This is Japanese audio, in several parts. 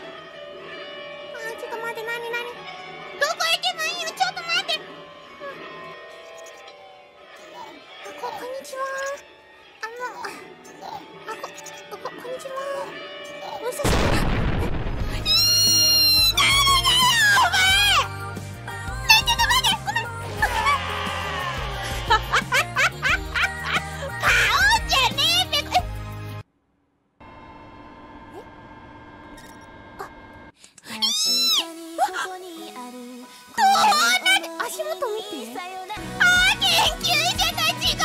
ちょっと待って、なにどこ行けばいいの？ちょっと待って。こんにちは。こんにちは。お久しぶり。お前！ちょっと待って、ごめん。パオンじゃねえべ。足元見て。研究者たちが。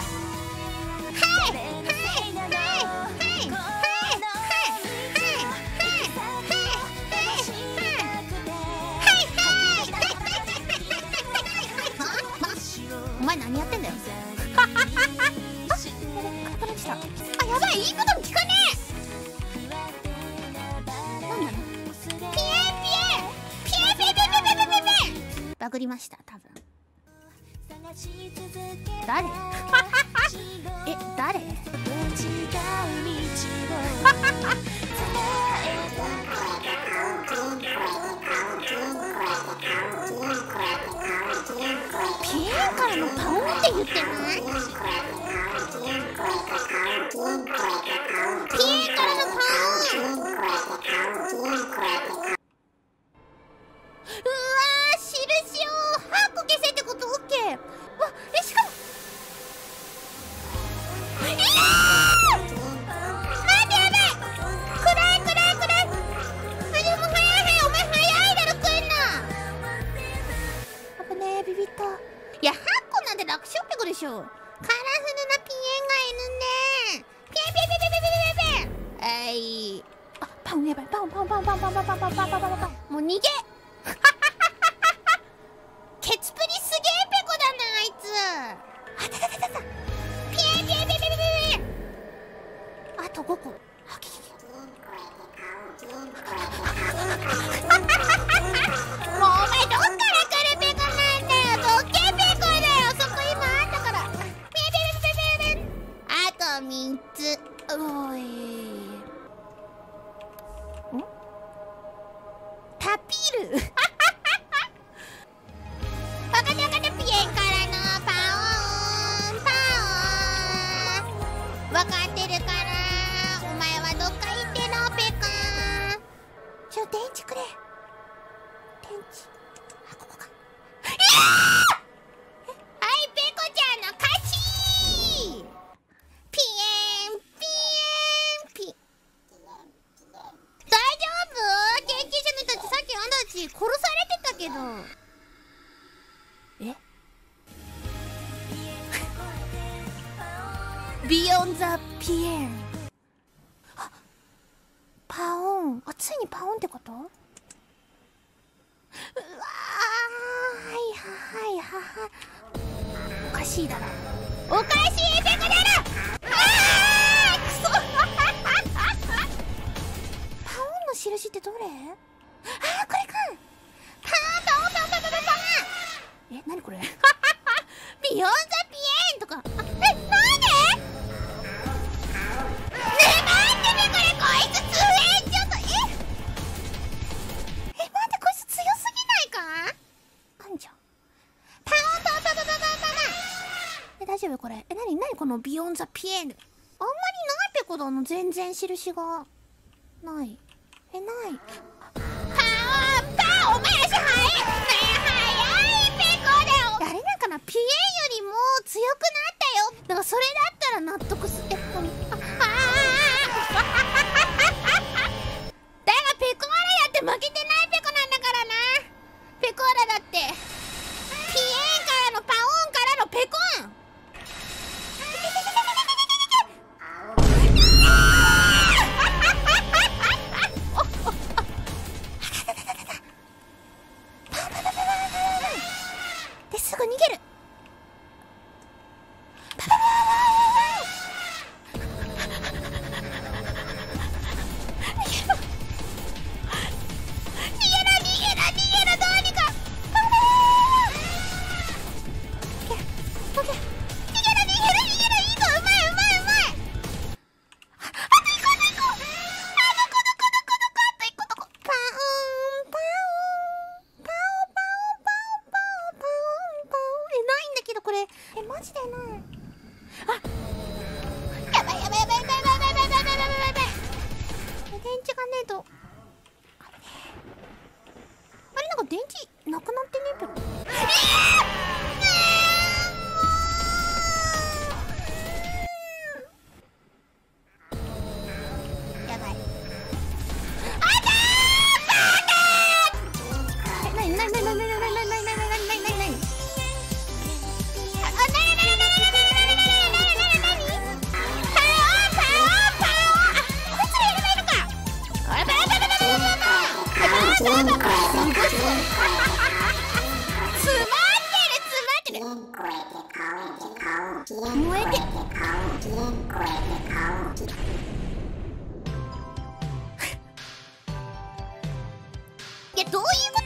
お前何やってんだよ。あ、やばい、いいことも聞かねえ。なんなの？ピエバグりました、多分。誰？え、誰？ピエンからのパオンって言ってない？ピエンからのパオン。うわー、印をハーコ消せってこと？オッケー。わ、しかも待って、やばい。暗い。でも早い、お前早いだろ、来んの。危ねえ、ビビった。いや、ハーコなんて楽勝ってことでしょ。カラフルなピエンがいるね。ピエン。あ、パンやばい。パン。もう逃げ。ケツプリすげえペコだな、あいつ。ピエン。あと5個。もうお前どっから来るペコなんだよ。ドッケペコだよ。そこ今あったから。あと3つ。おい。タピル。 電池くれ。電池、あ、ここか。はい、ペコちゃんの勝ち。ピエンピエンピ。大丈夫？研究者の人たちさっきあんたたち殺されてたけど。え？ビヨンザピエン。あ、パオン。あ、ついにパオンってこと？うわー、はいはいはいはい。おかしいだろ。おかしいペコだろ。あー、くそ。パオンの印ってどれ？あー、これか。パオンパオンパオンパオンパオンパオン。え、なにこれ？ビヨンザピエンとか。あ、え、なんで？ねえ、なんでねこれ、こいつ強え。ちょっと、え、待って、こいつ強すぎないか？あんじゃん。パオンパオンパオンパオンパオンパオン。え、大丈夫これ？え、なにこのビヨンザピエン。あんまりないペコだの、全然印がない。え、ない。パオンパオン、お前足速い。ねえ、速いペコだよ。あれなんかな、ピエンよりも強くなったよ。だからそれだったら納得す。え、何？だがペコーラだって負けてないペコなんだからな。ペコーラだってピエンからのパオンからのペコン。ですぐ逃げる。え、マジでない。あ、やばいやばいやばいやばいやばいやばいやばいやばい。電池がねえと。あれ、なんか電池なくなってねえけど。やばい。あたー！なになになになになになになになになになになになになに。つまってる。燃えて。いや、どういうこ